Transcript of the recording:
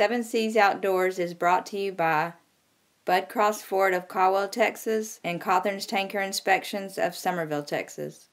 Seven Seas Outdoors is brought to you by Bud Cross Ford of Quail, Texas, and Cawthorn's Tanker Inspections of Summerville, Texas.